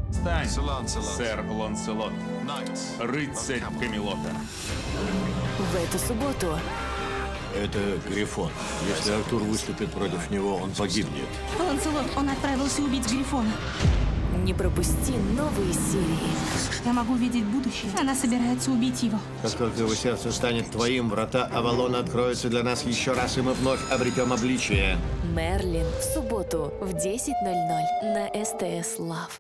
Стань, сэр Ланселот, рыцарь Камелота. В эту субботу Это Грифон. Если Артур выступит против него, он погибнет. Ланселот, он отправился убить Грифона. не пропусти новые серии. Я могу видеть будущее. Она собирается убить его. Как только его сердце станет твоим, врата Авалона откроются для нас еще раз, и мы вновь обретем обличие. Мерлин в субботу в 10:00 на СТС Лав.